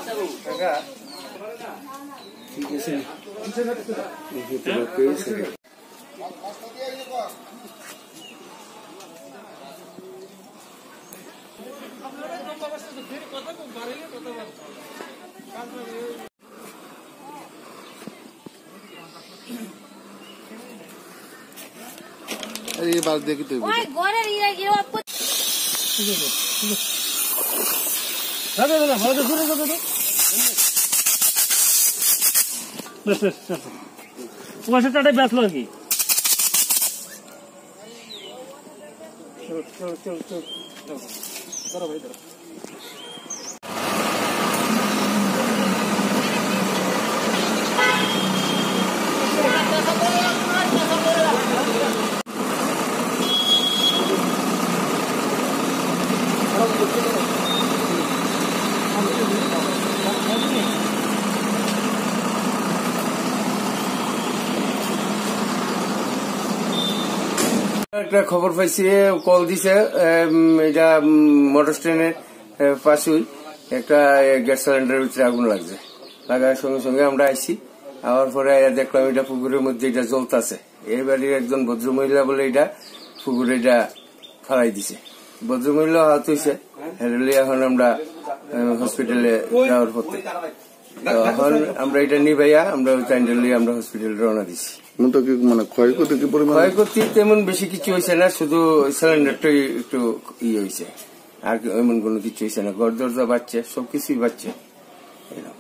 ये बात देखी तो वैसे टाटे बैठ लो की चलो भाई একটা খবর পাইছি কল দিছে এটা মোটর স্ট্যান্ডের পাশেই একটা গ্যাস সিলিন্ডারের ভিতরে আগুন লাগছে লাগার সঙ্গে সঙ্গে আমরা আইছি আবার পরে দেখলাম এটা পুকুরের মধ্যে এটা জ্বলতেছে এই বাড়ির একজন ভদ্রমহিলা বলে এটা পুকুরে এটা ফালাই দিছে ভদ্রমহিলা আহত হয়েছে এখন আমরা হসপিটালে যাওয়ার পথে এখন আমরা এটা নিভাইয়া আমরা আমরা হসপিটালে রওনা দিছি মানে ক্ষয়ক্ষতি তেমন বেশি কিছু হয়েছে না শুধু সিলিন্ডারটাই একটু ইয়ে হয়েছে আর এমন কোনো কিছু হয়েছে না ঘর দরজা বাচ্চা সবকিছুই বাচ্চা